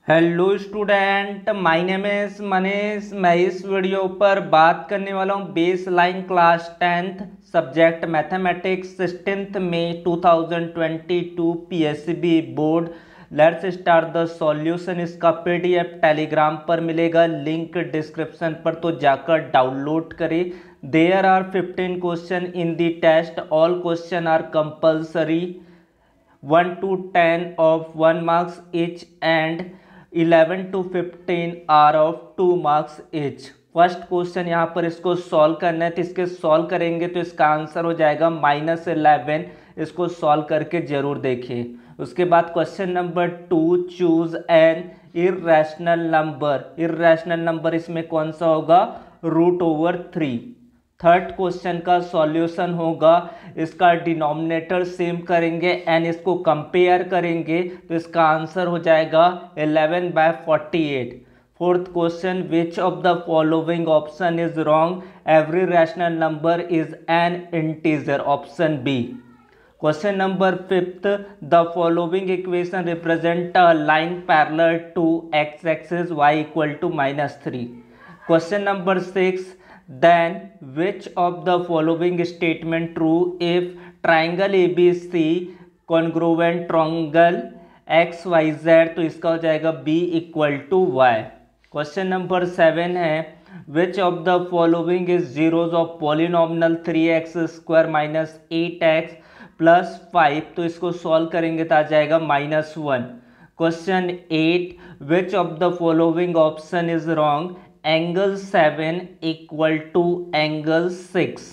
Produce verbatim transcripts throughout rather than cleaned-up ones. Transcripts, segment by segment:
Hello student, my name is Manish. मैं इस video पर बात करने वाला हूँ base line class tenth subject mathematics sixteenth में two thousand twenty two PSB board. Let's start the solution. इसका पीडीएफ टेलीग्राम पर मिलेगा, लिंक डिस्क्रिप्शन पर, तो जाकर डाउनलोड करें। There are fifteen question in the test. All question are compulsory. One to ten of one marks each and eleven to fifteen are of two marks each। First question यहाँ पर इसको solve करना है, तो इसके solve करेंगे तो इसका आंसर हो जाएगा माइनस इलेवन। इसको सॉल्व करके जरूर देखिए। उसके बाद question number two, choose an irrational number. Irrational number इसमें कौन सा होगा? Root over three. Third question का सॉल्यूशन होगा, इसका डिनोमिनेटर सेम करेंगे एंड इसको कंपेयर करेंगे तो इसका आंसर हो जाएगा eleven by forty eight. Fourth question, which of the following option is wrong? Every rational number is an integer. Option B. Question number fifth, the following equation represent a line parallel to x axis Y equal to minus three. Question number six, then which of the following statement true if triangle A B C congruent triangle x y z? तो इसका हो जाएगा B equal to Y. Question number seven है, which of the following is zeros of polynomial three X square minus eight X plus five? तो इसको solve करेंगे तो आ जाएगा minus one. Question eight, which of the following option is wrong? Angle seven equal to angle six,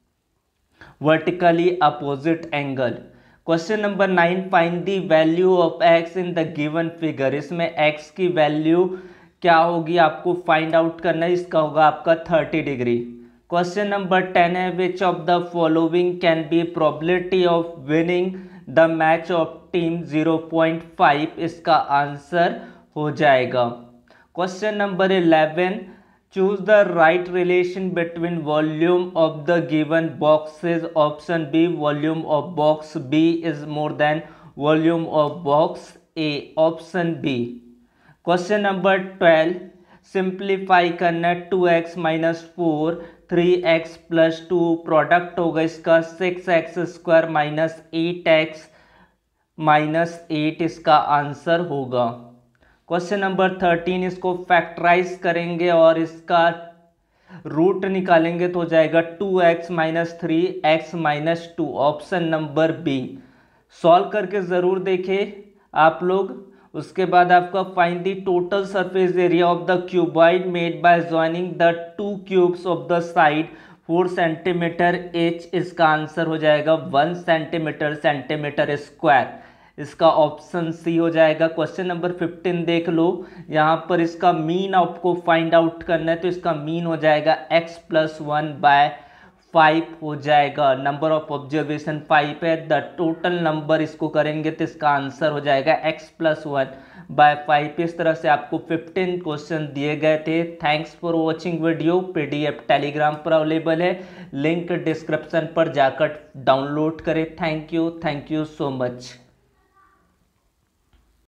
vertically opposite angle. Question number nine, find the value of X in the given figure. इसमें X की value क्या होगी आपको find out करना है, इसका होगा आपका thirty degree. Question number ten है, which of the following can be probability of winning the match of team zero point five? इसका आंसर हो जाएगा। Question number eleven, choose the right relation between volume of the given boxes. Option B, volume of box B is more than volume of box A. Option B. Question number twelve, simplify करना, two X minus four three X plus two, product होगा इसका six X square minus eight X minus eight, इसका answer होगा। Question number thirteen, इसको factorise करेंगे और इसका root निकालेंगे तो हो जाएगा two X minus three X minus two. Option number B. Solve करके ज़रूर देखें आप लोग। उसके बाद आपका find the total surface area of the cuboid made by joining the two cubes of the side four centimetre each. इसका answer हो जाएगा वन सेंटीमीटर सेंटीमीटर स्क्वायर। इसका ऑप्शन सी हो जाएगा। क्वेश्चन नंबर फिफ्टीन देख लो, यहाँ पर इसका मीन आपको फाइंड आउट करना है तो इसका मीन हो जाएगा X plus one by five हो जाएगा। नंबर ऑफ ऑब्जर्वेशन फाइव है, द टोटल नंबर इसको करेंगे तो इसका आंसर हो जाएगा X plus one by five. इस तरह से आपको फिफ्टीन क्वेश्चन दिए गए थे। Thanks for watching video. PDF Telegram पर अवेलेबल है, लिंक डिस्क्रिप्शन पर जाकर डाउनलोड करें। Thank you, thank you so much.